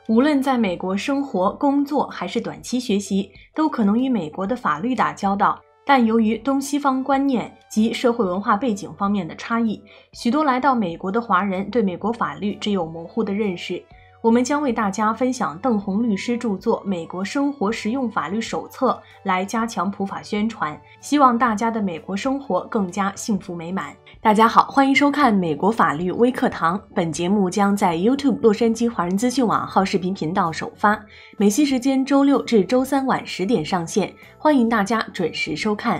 无论在美国生活、工作还是短期学习，都可能与美国的法律打交道。但由于东西方观念及社会文化背景方面的差异，许多来到美国的华人对美国法律只有模糊的认识。我们将为大家分享邓红律师著作《美国生活实用法律手册》，来加强普法宣传，希望大家的美国生活更加幸福美满。大家好，欢迎收看美国法律微课堂。本节目将在 YouTube 洛杉矶华人资讯网号视频频道首发，美西时间周六至周三晚10点上线，欢迎大家准时收看。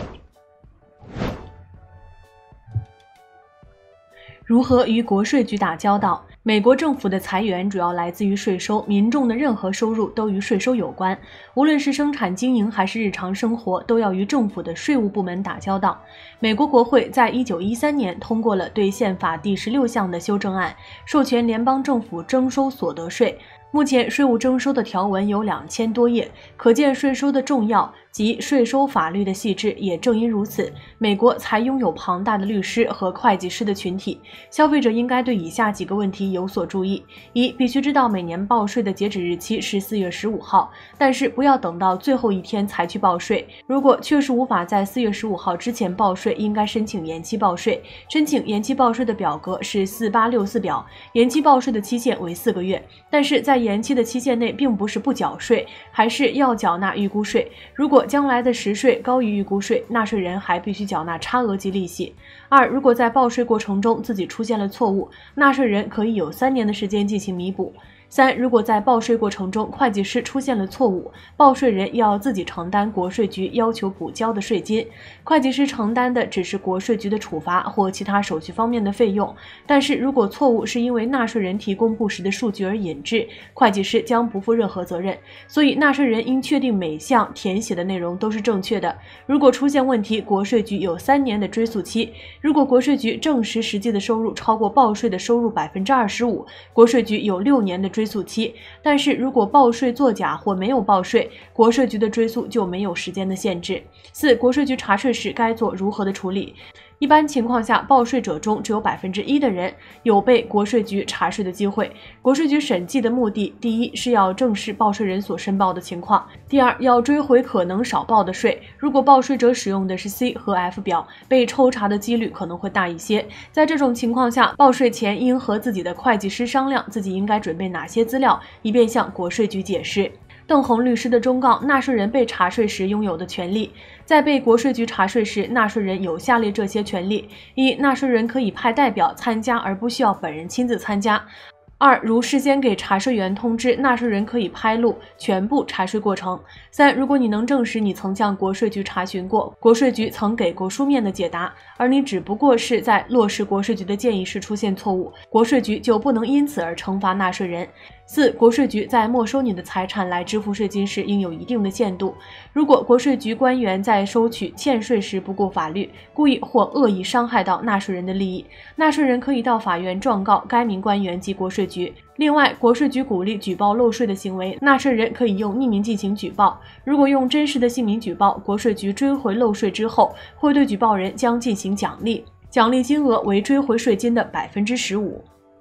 如何与国税局打交道？美国政府的财源主要来自于税收，民众的任何收入都与税收有关，无论是生产经营还是日常生活，都要与政府的税务部门打交道。美国国会在1913年通过了对宪法第16项的修正案，授权联邦政府征收所得税。目前税务征收的条文有2000多页，可见税收的重要及税收法律的细致。也正因如此，美国才拥有庞大的律师和会计师的群体。消费者应该对以下几个问题有所注意：一，必须知道每年报税的截止日期是4月15号，但是不要等到最后一天才去报税。如果确实无法在4月15号之前报税，应该申请延期报税。申请延期报税的表格是4864表，延期报税的期限为4个月，但是在延期的期限内并不是不缴税，还是要缴纳预估税。如果将来的实税高于预估税，纳税人还必须缴纳差额及利息。二，如果在报税过程中自己出现了错误，纳税人可以有3年的时间进行弥补。三，如果在报税过程中会计师出现了错误，报税人要自己承担国税局要求补交的税金，会计师承担的只是国税局的处罚或其他手续方面的费用。但是如果错误是因为纳税人提供不实的数据而引致，会计师将不负任何责任。所以纳税人应确定每项填写的内容都是正确的。如果出现问题，国税局有3年的追诉期。如果国税局证实实际的收入超过报税的收入25%，国税局有6年的追诉期。但是如果报税作假或没有报税，国税局的追诉就没有时间的限制。四，国税局查税时该做如何的处理？一般情况下，报税者中只有1%的人有被国税局查税的机会。国税局审计的目的，第一是要正视报税人所申报的情况，第二要追回可能少报的税。如果报税者使用的是 C 和 F 表，被抽查的几率可能会大一些。在这种情况下，报税前应和自己的会计师商量自己应该准备哪些资料，以便向国税局解释。邓红律师的忠告：纳税人被查税时拥有的权利。在被国税局查税时，纳税人有下列这些权利：一、纳税人可以派代表参加，而不需要本人亲自参加。二，如事先给查税员通知，纳税人可以拍录全部查税过程。三，如果你能证实你曾向国税局查询过，国税局曾给过书面的解答，而你只不过是在落实国税局的建议时出现错误，国税局就不能因此而惩罚纳税人。四，国税局在没收你的财产来支付税金时应有一定的限度。如果国税局官员在收取欠税时不顾法律，故意或恶意伤害到纳税人的利益，纳税人可以到法院状告该名官员及国税局。另外，国税局鼓励举报漏税的行为，纳税人可以用匿名进行举报。如果用真实的姓名举报，国税局追回漏税之后，会对举报人将进行奖励，奖励金额为追回税金的15%。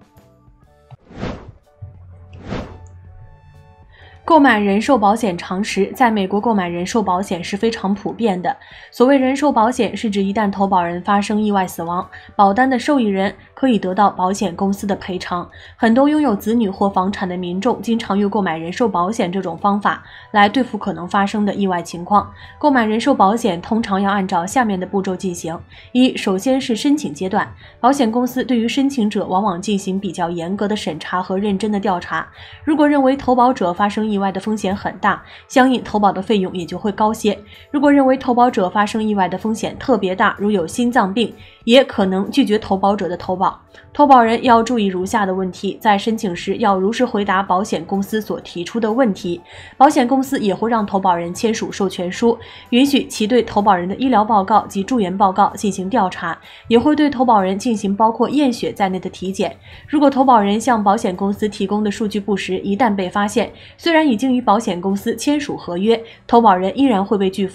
购买人寿保险常识。在美国购买人寿保险是非常普遍的。所谓人寿保险是指一旦投保人发生意外死亡，保单的受益人可以得到保险公司的赔偿。很多拥有子女或房产的民众经常用购买人寿保险这种方法来对付可能发生的意外情况。购买人寿保险通常要按照下面的步骤进行：一、首先是申请阶段，保险公司对于申请者往往进行比较严格的审查和认真的调查。如果认为投保者发生意外的风险很大，相应投保的费用也就会高些。如果认为投保者发生意外的风险特别大，如有心脏病，也可能拒绝投保者的投保。投保人要注意如下的问题：在申请时要如实回答保险公司所提出的问题。保险公司也会让投保人签署授权书，允许其对投保人的医疗报告及住院报告进行调查，也会对投保人进行包括验血在内的体检。如果投保人向保险公司提供的数据不实，一旦被发现，虽然已经与保险公司签署合约，投保人依然会被拒付。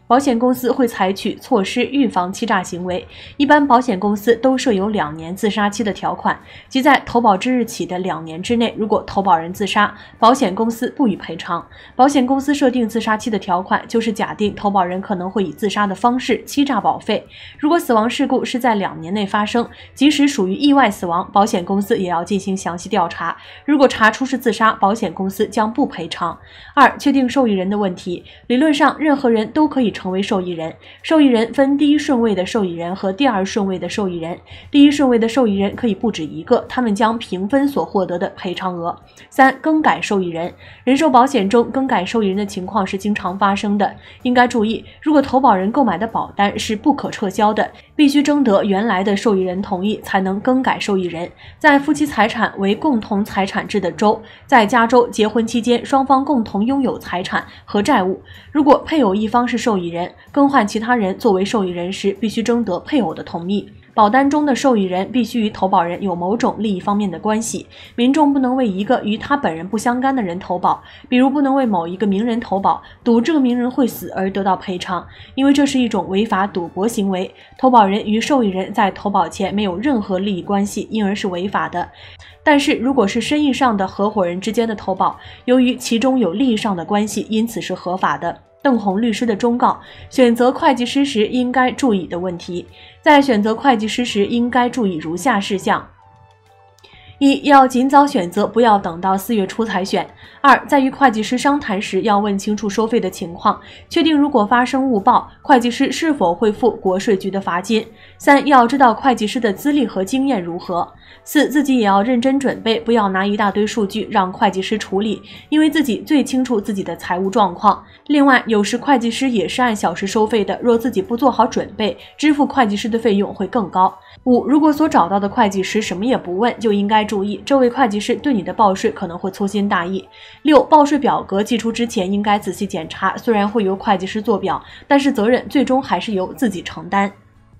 保险公司会采取措施预防欺诈行为。一般保险公司都设有2年自杀期的条款，即在投保之日起的2年之内，如果投保人自杀，保险公司不予赔偿。保险公司设定自杀期的条款，就是假定投保人可能会以自杀的方式欺诈保费。如果死亡事故是在2年内发生，即使属于意外死亡，保险公司也要进行详细调查。如果查出是自杀，保险公司将不赔偿。2、确定受益人的问题。理论上，任何人都可以成为受益人。受益人分第1顺位的受益人和第2顺位的受益人。第1顺位的受益人可以不止1个，他们将平分所获得的赔偿额。3、更改受益人。人寿保险中更改受益人的情况是经常发生的。应该注意，如果投保人购买的保单是不可撤销的，必须征得原来的受益人同意才能更改受益人。在夫妻财产为共同财产制的州，在加州结婚期间双方共同拥有财产和债务。如果配偶一方是受益人，更换其他人作为受益人时，必须征得配偶的同意。保单中的受益人必须与投保人有某种利益方面的关系。民众不能为一个与他本人不相干的人投保，比如不能为某一个名人投保，赌这个名人会死而得到赔偿，因为这是一种违法赌博行为。投保人与受益人在投保前没有任何利益关系，因而是违法的。但是如果是生意上的合伙人之间的投保，由于其中有利益上的关系，因此是合法的。邓红律师的忠告：选择会计师时应该注意的问题。在选择会计师时应该注意如下事项。1、要尽早选择，不要等到4月初才选。2、在与会计师商谈时要问清楚收费的情况，确定如果发生误报，会计师是否会付国税局的罚金。3、要知道会计师的资历和经验如何。4、自己也要认真准备，不要拿一大堆数据让会计师处理，因为自己最清楚自己的财务状况。另外，有时会计师也是按小时收费的，若自己不做好准备，支付会计师的费用会更高。5、如果所找到的会计师什么也不问，就应该注意，这位会计师对你的报税可能会粗心大意。6、报税表格寄出之前应该仔细检查，虽然会由会计师做表，但是责任最终还是由自己承担。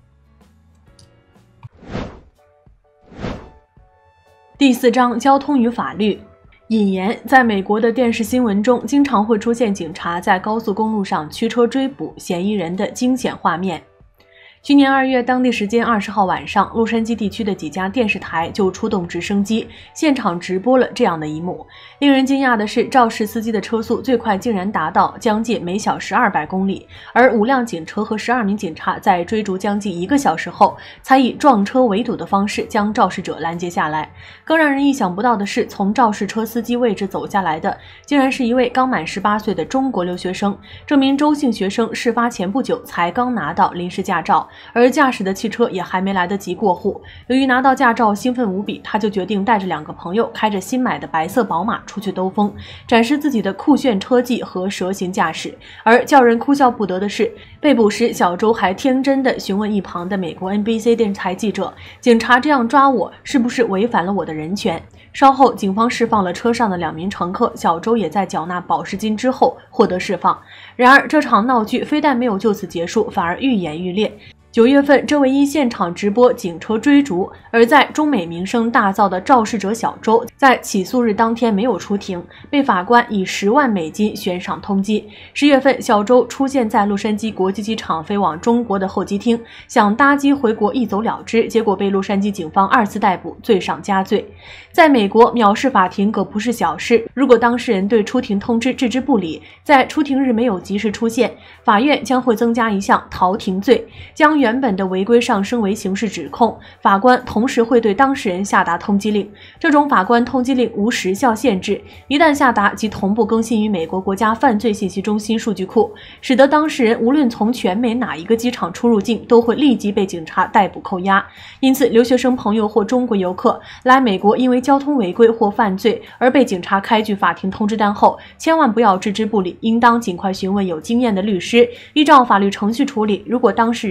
第4章交通与法律。引言：在美国的电视新闻中，经常会出现警察在高速公路上驱车追捕嫌疑人的惊险画面。去年2月，当地时间20号晚上，洛杉矶地区的几家电视台就出动直升机，现场直播了这样的一幕。令人惊讶的是，肇事司机的车速最快竟然达到将近每小时200公里，而5辆警车和12名警察在追逐将近1个小时后，才以撞车围堵的方式将肇事者拦截下来。更让人意想不到的是，从肇事车司机位置走下来的，竟然是一位刚满18岁的中国留学生。这名周姓学生事发前不久才刚拿到临时驾照，而驾驶的汽车也还没来得及过户。由于拿到驾照兴奋无比，他就决定带着2个朋友开着新买的白色宝马出去兜风，展示自己的酷炫车技和蛇形驾驶。而叫人哭笑不得的是，被捕时小周还天真地询问一旁的美国 NBC 电视台记者：“警察这样抓我，是不是违反了我的人权？”稍后，警方释放了车上的2名乘客，小周也在缴纳保释金之后获得释放。然而，这场闹剧非但没有就此结束，反而愈演愈烈。9月份，这位因现场直播警车追逐而在中美名声大噪的肇事者小周，在起诉日当天没有出庭，被法官以10万美金悬赏通缉。10月份，小周出现在洛杉矶国际机场飞往中国的候机厅，想搭机回国一走了之，结果被洛杉矶警方2次逮捕，罪上加罪。在美国，藐视法庭可不是小事，如果当事人对出庭通知置之不理，在出庭日没有及时出现，法院将会增加一项逃庭罪，将原本的违规上升为刑事指控，法官同时会对当事人下达通缉令。这种法官通缉令无时效限制，一旦下达即同步更新于美国国家犯罪信息中心数据库，使得当事人无论从全美哪一个机场出入境，都会立即被警察逮捕扣押。因此，留学生朋友或中国游客来美国因为交通违规或犯罪而被警察开具法庭通知单后，千万不要置之不理，应当尽快询问有经验的律师，依照法律程序处理。如果当事人无经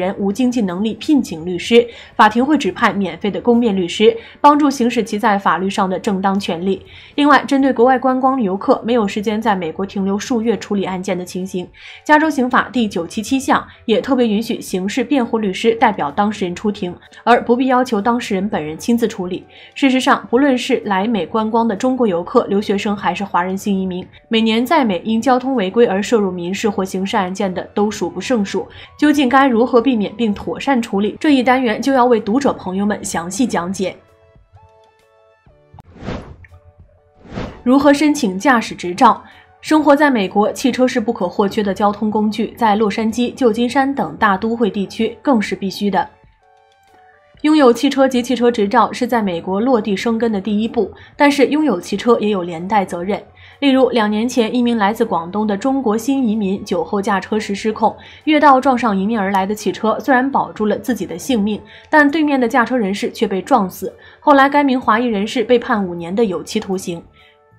经济能力聘请律师，法庭会指派免费的公辩律师，帮助行使其在法律上的正当权利。另外，针对国外观光游客没有时间在美国停留数月处理案件的情形，加州刑法第977项也特别允许刑事辩护律师代表当事人出庭，而不必要求当事人本人亲自处理。事实上，不论是来美观光的中国游客、留学生还是华人新移民，每年在美因交通违规而涉入民事或刑事案件的都数不胜数。究竟该如何避免并妥善处理，这一单元就要为读者朋友们详细讲解。如何申请驾驶执照？生活在美国，汽车是不可或缺的交通工具，在洛杉矶、旧金山等大都会地区更是必须的。拥有汽车及汽车执照是在美国落地生根的第一步，但是拥有汽车也有连带责任。例如，2年前，一名来自广东的中国新移民酒后驾车时失控，越道撞上迎面而来的汽车，虽然保住了自己的性命，但对面的驾车人士却被撞死。后来，该名华裔人士被判5年的有期徒刑。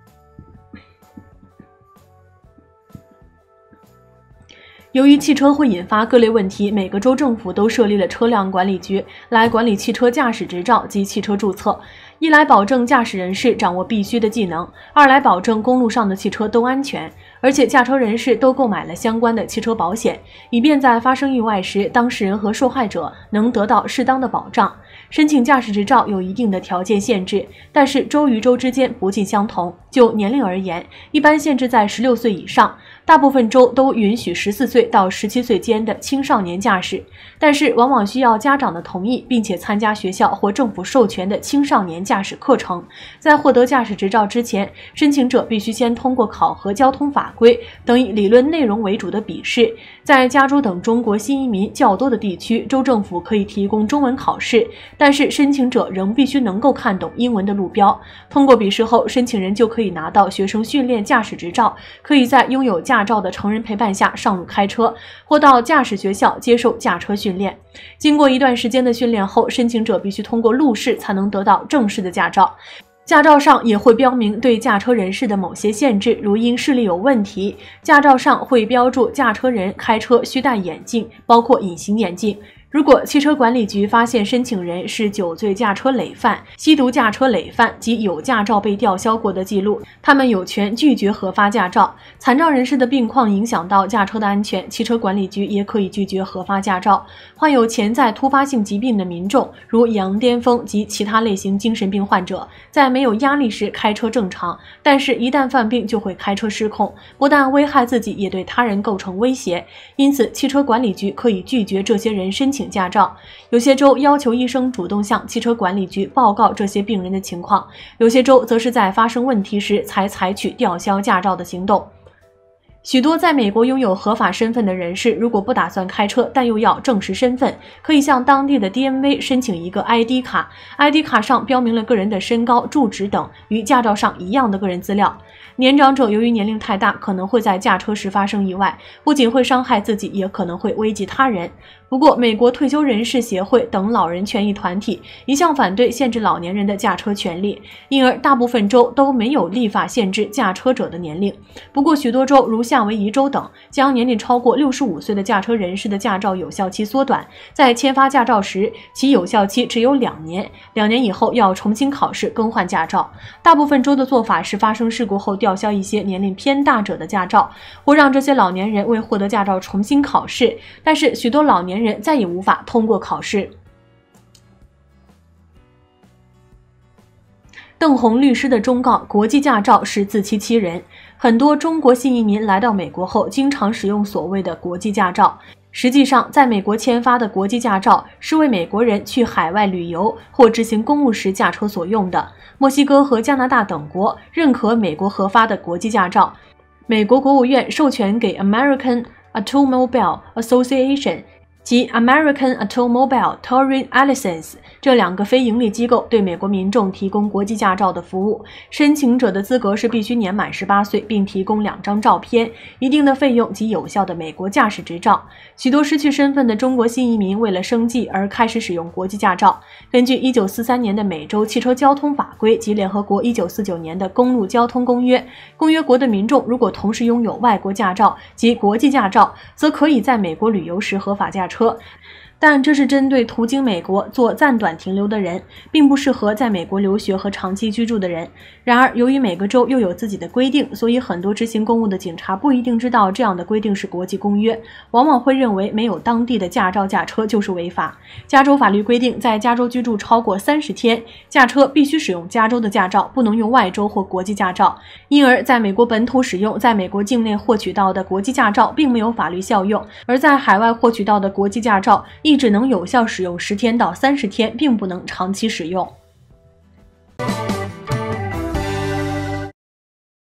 由于汽车会引发各类问题，每个州政府都设立了车辆管理局来管理汽车驾驶执照及汽车注册，一来保证驾驶人士掌握必须的技能，二来保证公路上的汽车都安全，而且驾车人士都购买了相关的汽车保险，以便在发生意外时，当事人和受害者能得到适当的保障。申请驾驶执照有一定的条件限制，但是州与州之间不尽相同。就年龄而言，一般限制在16岁以上，大部分州都允许14岁到17岁间的青少年驾驶，但是往往需要家长的同意，并且参加学校或政府授权的青少年驾驶课程。在获得驾驶执照之前，申请者必须先通过考核交通法规等以理论内容为主的笔试。在加州等中国新移民较多的地区，州政府可以提供中文考试，但是申请者仍必须能够看懂英文的路标。通过笔试后，申请人就可以拿到学生训练驾驶执照，可以在拥有驾照的成人陪伴下上路开车，或到驾驶学校接受驾车训练。经过一段时间的训练后，申请者必须通过路试才能得到正式的驾照。驾照上也会标明对驾车人士的某些限制，如因视力有问题，驾照上会标注驾车人开车需戴眼镜，包括隐形眼镜。如果汽车管理局发现申请人是酒醉驾车累犯、吸毒驾车累犯及有驾照被吊销过的记录，他们有权拒绝核发驾照。残障人士的病况影响到驾车的安全，汽车管理局也可以拒绝核发驾照。患有潜在突发性疾病的民众，如羊癫疯及其他类型精神病患者，在没有压力时开车正常，但是一旦犯病就会开车失控，不但危害自己，也对他人构成威胁。因此，汽车管理局可以拒绝这些人申请驾照。有些州要求医生主动向汽车管理局报告这些病人的情况，有些州则是在发生问题时才采取吊销驾照的行动。许多在美国拥有合法身份的人士，如果不打算开车，但又要证实身份，可以向当地的 DMV 申请一个 ID 卡。ID 卡上标明了个人的身高、住址等与驾照上一样的个人资料。年长者由于年龄太大，可能会在驾车时发生意外，不仅会伤害自己，也可能会危及他人。不过，美国退休人士协会等老人权益团体一向反对限制老年人的驾车权利，因而大部分州都没有立法限制驾车者的年龄。不过，许多州如夏威夷州等，将年龄超过65岁的驾车人士的驾照有效期缩短，在签发驾照时，其有效期只有2年，2年以后要重新考试更换驾照。大部分州的做法是发生事故后吊销一些年龄偏大者的驾照，或让这些老年人为获得驾照重新考试，但是许多老年人再也无法通过考试。邓红律师的忠告：国际驾照是自欺欺人。很多中国新移民来到美国后，经常使用所谓的国际驾照。实际上，在美国签发的国际驾照是为美国人去海外旅游或执行公务时驾车所用的。墨西哥和加拿大等国认可美国核发的国际驾照。美国国务院授权给 American Automobile Association 及 American Automobile Touring License 这2个非营利机构对美国民众提供国际驾照的服务。申请者的资格是必须年满18岁，并提供2张照片、一定的费用及有效的美国驾驶执照。许多失去身份的中国新移民为了生计而开始使用国际驾照。根据1943年的美洲汽车交通法规及联合国1949年的公路交通公约，公约国的民众如果同时拥有外国驾照及国际驾照，则可以在美国旅游时合法驾车。 但这是针对途经美国做暂短停留的人，并不适合在美国留学和长期居住的人。然而，由于每个州又有自己的规定，所以很多执行公务的警察不一定知道这样的规定是国际公约，往往会认为没有当地的驾照驾车就是违法。加州法律规定，在加州居住超过30天，驾车必须使用加州的驾照，不能用外州或国际驾照。因而，在美国本土使用在美国境内获取到的国际驾照并没有法律效用，而在海外获取到的国际驾照亦只能有效使用10天到30天，并不能长期使用。